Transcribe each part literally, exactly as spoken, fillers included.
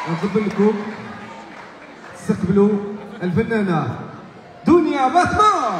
نطلب لكم تستقبلوا الفنانة دنيا باتمان.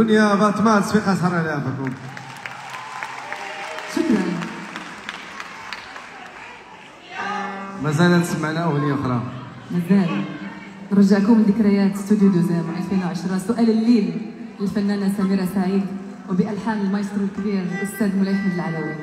دنيا فاطمه تصفيقه سهر عليها فيكم. شكرا. مازال نسمعنا اغنيه اخرى. مازال نرجعكم لذكريات استوديو دوزام ألفين وعشرة. سؤال الليل للفنانه سميره سعيد وبالحان المايسترو الكبير الاستاذ مولاي احمد العلوي.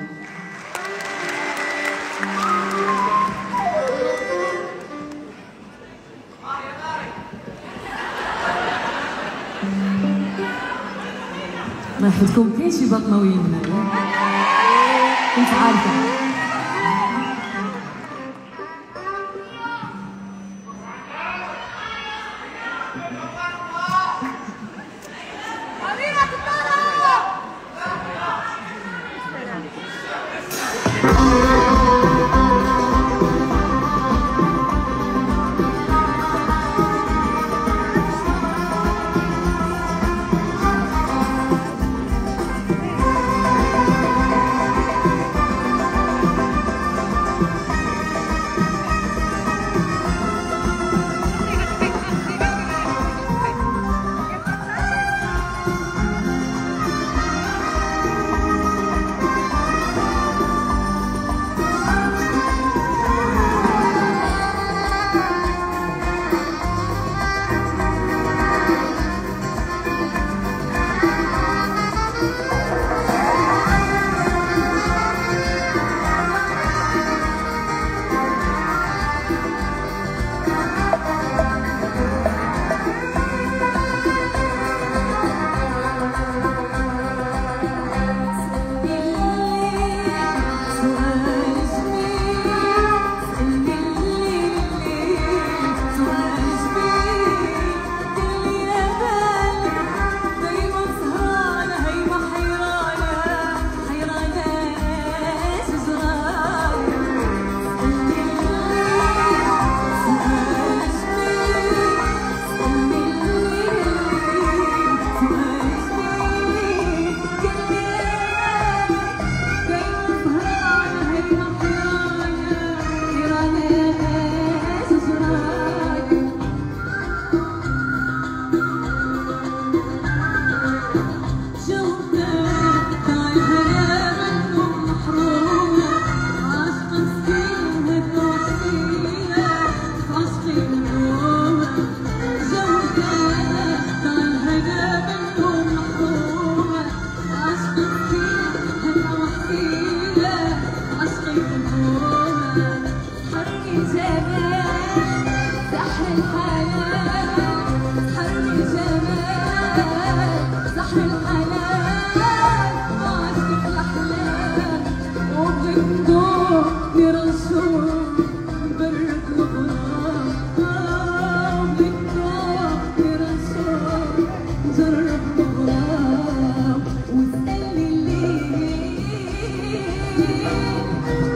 الله يحفظكم. كاين شي باطماويين هنا كنت عارفه.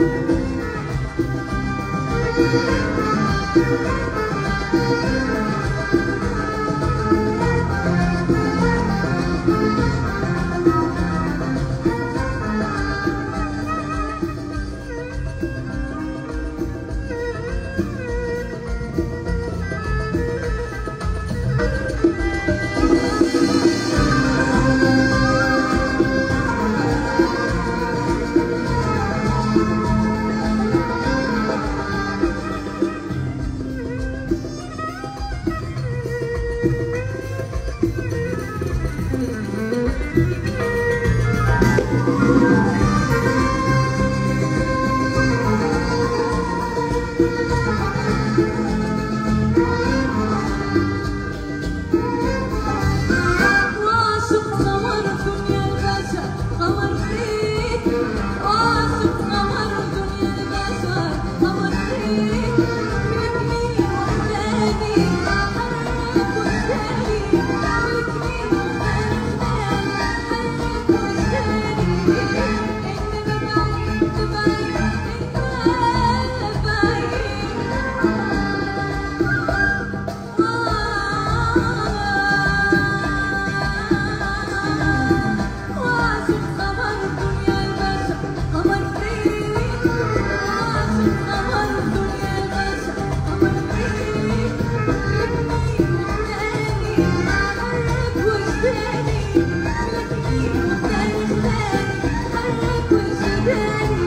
Thank you.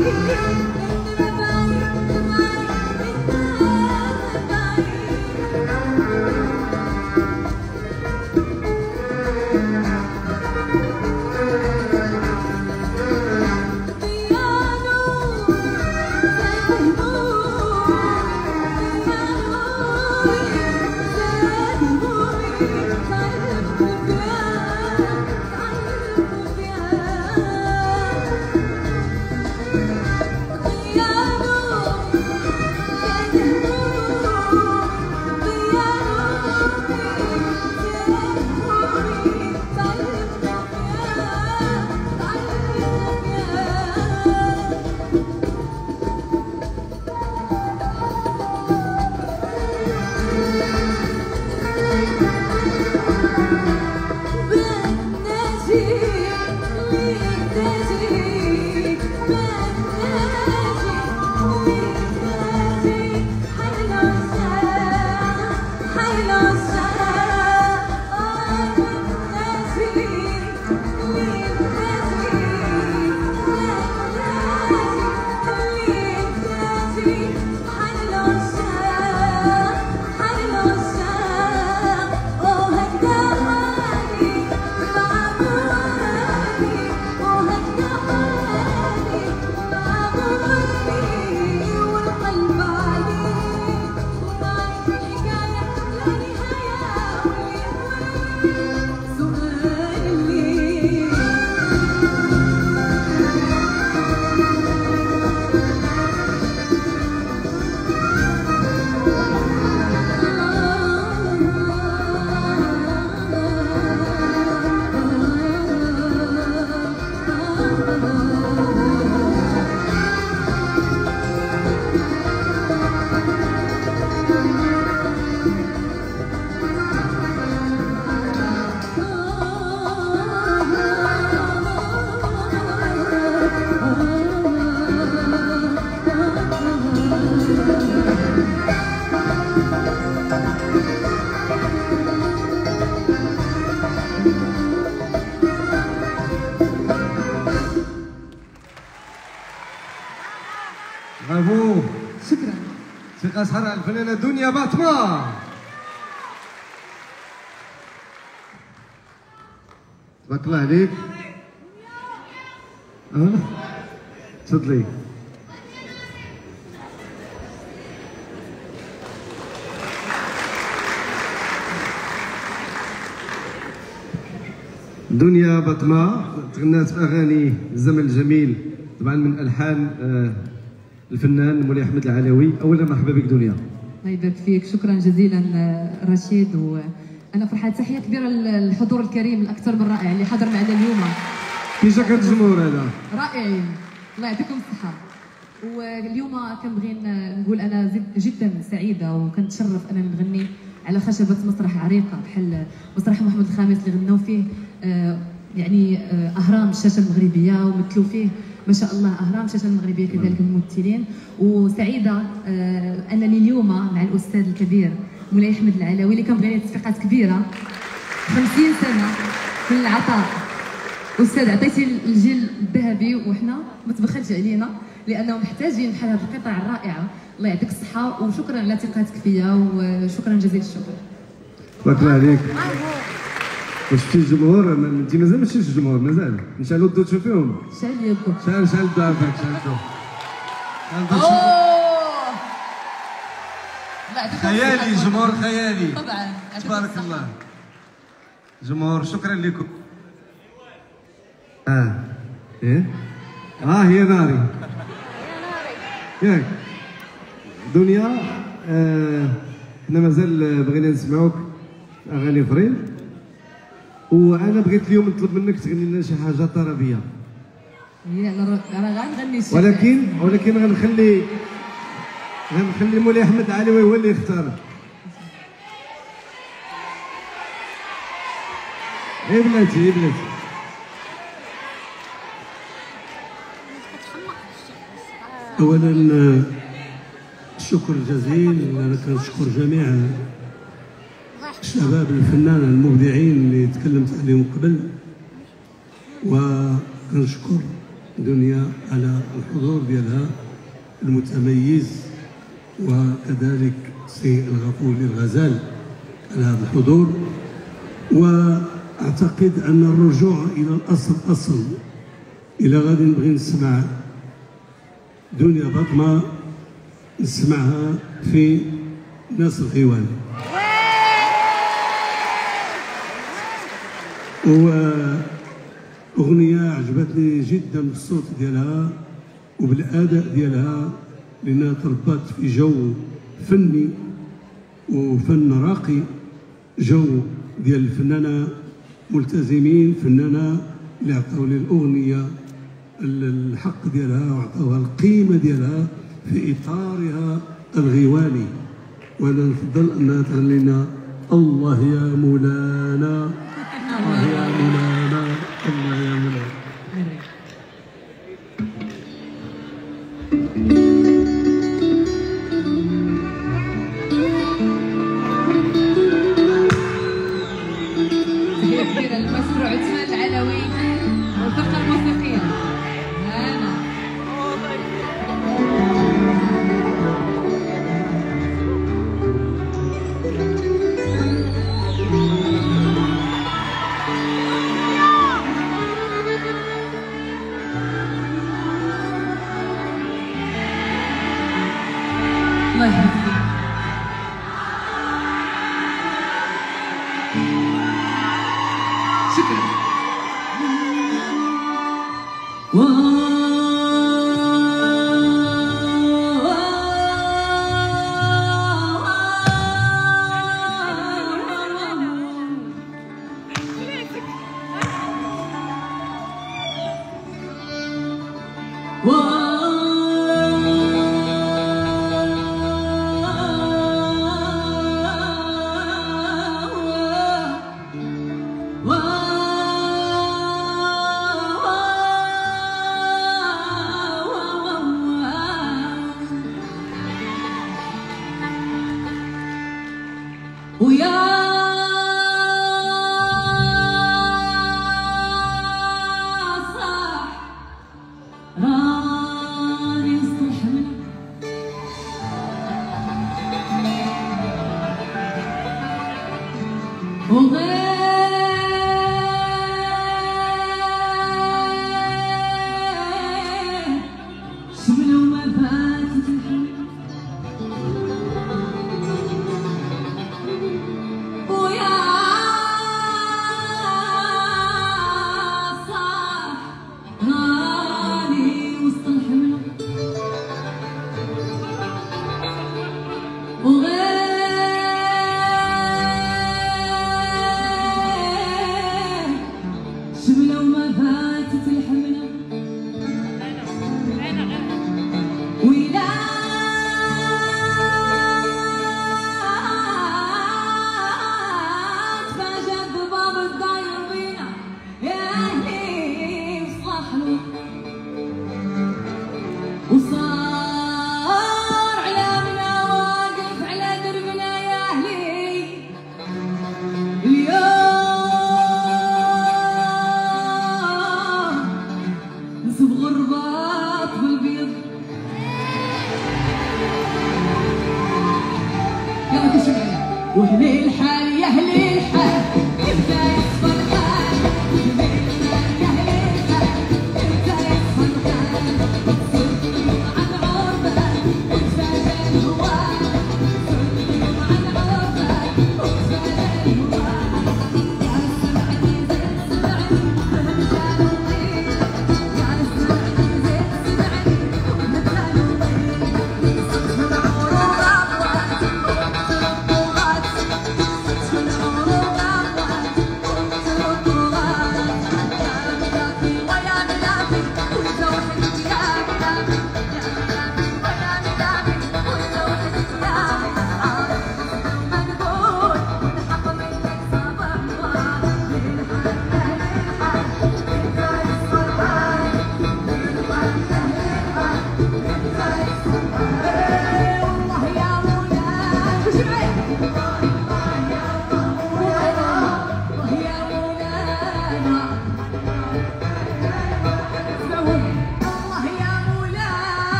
برافو. شكرا. ثقة سهرة الفنانة دنيا باطمة. تبارك الله عليك. اه تفضلي. دنيا باطمة تغنات في اغاني الزمن الجميل طبعا من الحان الفنان مولاي احمد العلوي. اولا مرحبا بك دنيا. الله يبارك فيك. شكرا جزيلا رشيد، وانا فرحانه. تحيه كبيره للحضور الكريم الاكثر من رائع اللي حضر معنا اليوم. كيف جاك الجمهور هذا؟ رائعين، الله يعطيكم الصحه. واليوم كنبغي نقول انا جدا سعيده وكنتشرف انني نغني على خشبه مسرح عريقه بحال مسرح محمد الخامس اللي غناو فيه آه يعني آه اهرام الشاشه المغربيه، ومثلوا فيه ما شاء الله اهرام الشاشه المغربيه كذلك الممثلين. وسعيده آه انني اليوم مع الاستاذ الكبير مولاي احمد العلوي اللي كنبغي ليه تصفيقات كبيره. خمسين سنه في العطاء استاذ، عطيتي الجيل الذهبي وحنا ما تبخلش علينا لانه محتاجين بحال هذه القطع الرائعه. الله يعطيك الصحه وشكرا على ثقتك فيا وشكرا جزيل الشكر. تبارك الله عليك. واش شفتي الجمهور؟ انت مازال ما شفتيش الجمهور، مازال نشعلوا الضوء تشوفيهم. شعل لي الضوء. شعل شعل الضوء عافاك شعل الضوء. اوه خيالي، جمهور خيالي طبعا. تبارك الله. جمهور شكرا لكم. اه ايه اه هي ناري ياك دنيا. آه احنا مازال بغينا نسمعوك اغاني اخرين، وانا بغيت اليوم نطلب منك تغني لنا شي حاجه طربيه. انا انا غنغني شي ولكن ولكن غنخلي غنخلي مولاي احمد العلوي هو اللي يختار. ايه بلاتي ايه بلاتي. اولا الشكر الجزيل. انا كنشكر جميع الشباب الفنان المبدعين اللي تكلمت عليهم قبل، وكنشكر دنيا على الحضور ديالها المتميز، وكذلك سي الغفور الغزال على هذا الحضور. واعتقد ان الرجوع الى الاصل اصل. الى غادي نبغي نسمع دنيا بطمه نسمعها في ناس الغيواني. وأغنية عجبتني جدا بالصوت ديالها وبالأداء ديالها، لأنها تربط في جو فني وفن راقي، جو ديال الفنانة ملتزمين، فنانة اللي عطاو للأغنية الحق ديالها وعطاوها القيمة ديالها في إطارها الغيواني. وأنا نفضل أنها تغني لنا الله يا مولانا، الله يا مولانا، الله يا مولانا. تحية كبيرة للمشروع عثمان العلوي والفرقة الموسيقية. هانا الله يحفظك. شكرا. ويا صاح راني استحمل وغير شمل وما فاتت الحمل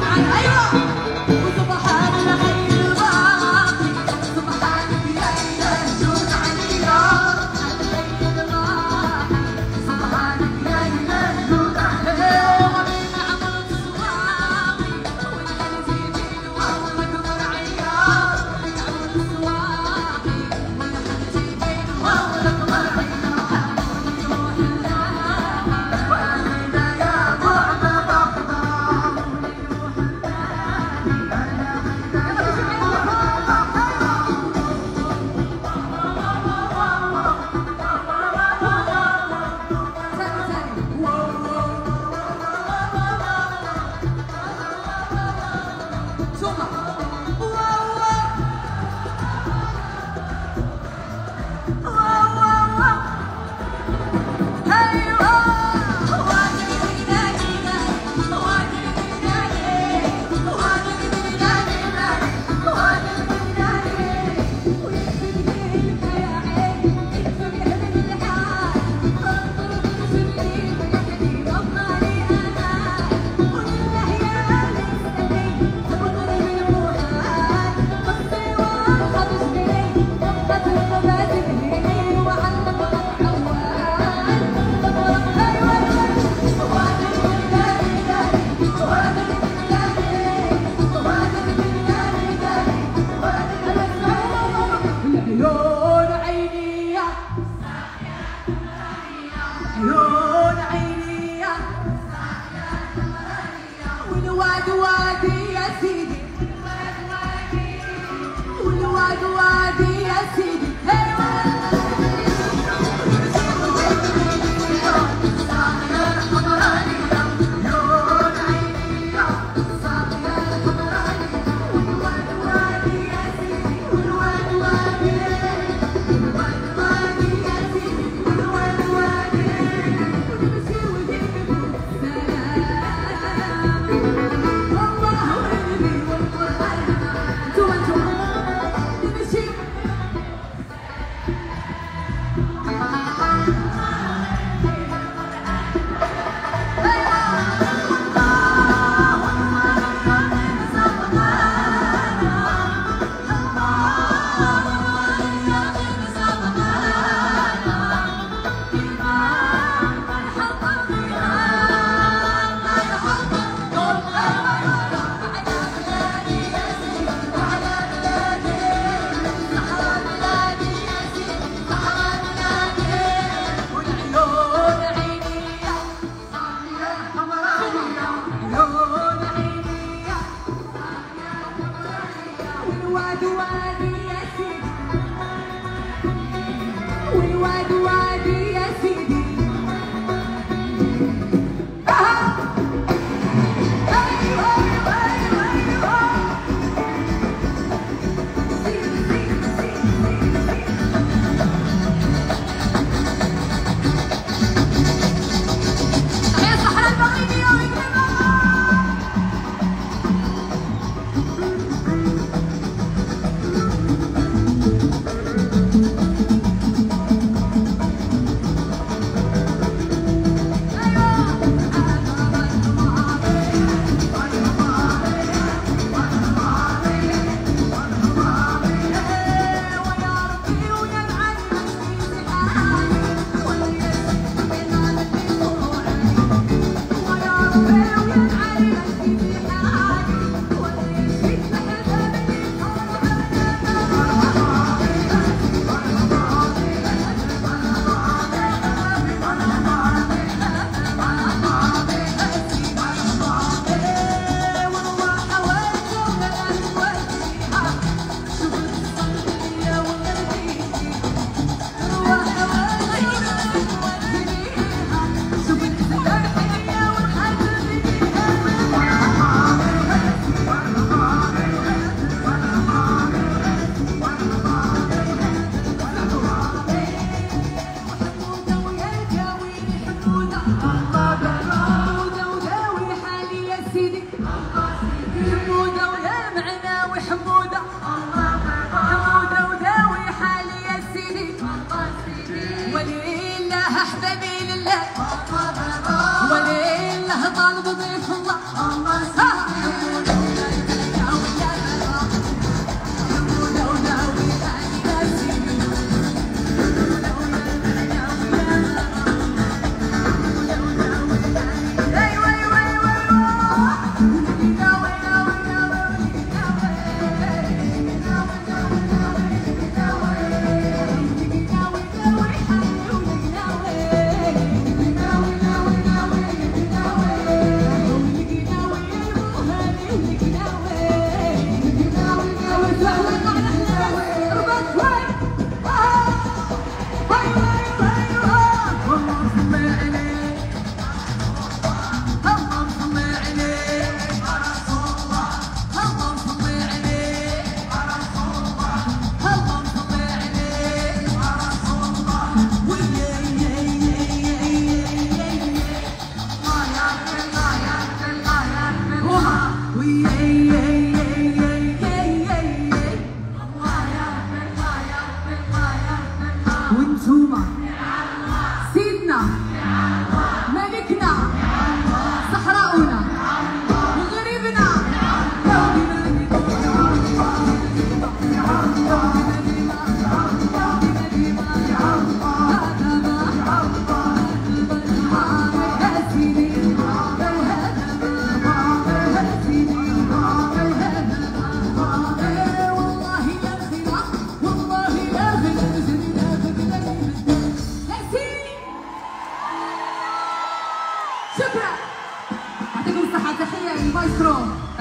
ولله طالب ضيف الله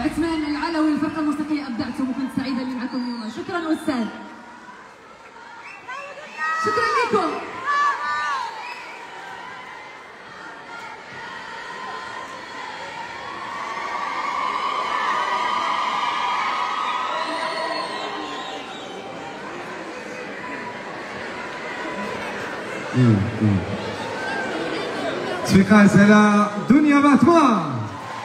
وعثمان العلوي الفرقه الموسيقيه ابدعتم وكنت سعيده اني معكم اليوم. شكرا استاذ. شكرا لكم. تصفيقات على دنيا باطمة.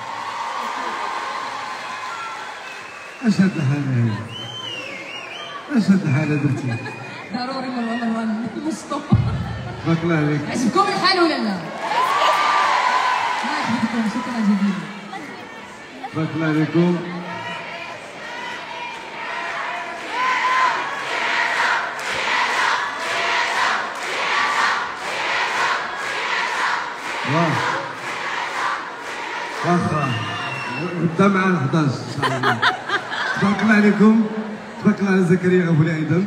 اش هاد الحالة هادي؟ اش هاد الحالة درتي؟ ضروري والله مروان مصطفى. تبارك الله عليك. عجبكم الحال ولا لا؟ الله يحفظكم. شكرا جزيلا. تبارك الله عليكم. واخا غدا مع الحداش ان شاء الله. تبارك الله عليكم. تبارك الله على زكريا غفولي ايضا،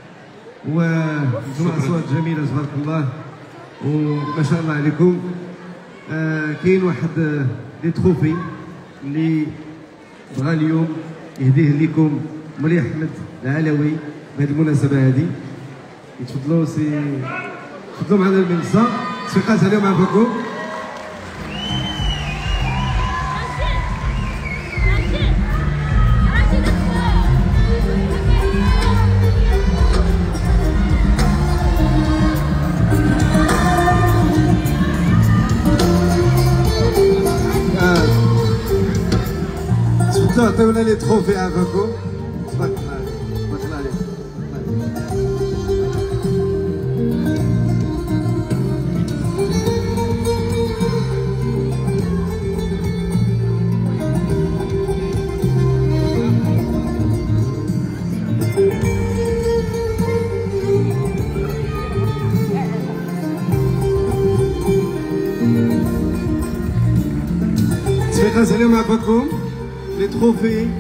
وانتم اصوات جميله تبارك الله وما شاء الله عليكم. آه كاين واحد آه لي تروفي اللي بغا اليوم يهديه لكم مولاي احمد العلوي بهذه المناسبه هذه. يتفضلوا سي تفضلوا معنا المنصه. تصفيقات عليهم عافاكم. تفضلوا عطيونا لي تروفي عافاكم. تبارك الله عليك. تبارك الله عليك. تصفيقات عليهم عافاكم. لي تروفي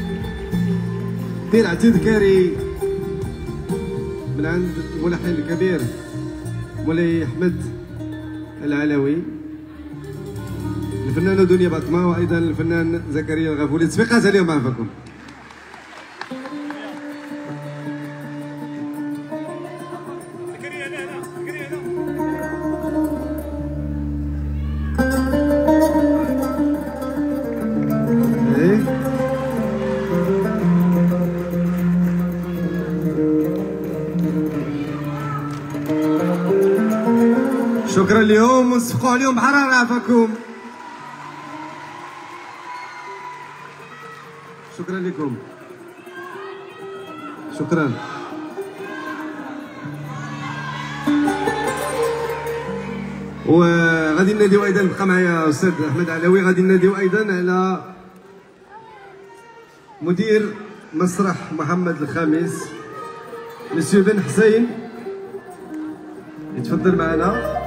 ديال اعتذكاري من عند الملحن الكبير مولاي احمد العلوي، الفنانه دنيا باطمة وايضا الفنان زكريا الغفولي. تصفيقات عليهم عافاكم. شكرا لهم ونصفقوا عليهم بحرارة عافاكم. شكرا لكم. شكرا. وغادي نناديو ايضا، بقى معايا استاذ احمد علوي، غادي نناديو ايضا على مدير مسرح محمد الخامس مسيو بن حسين، يتفضل معنا.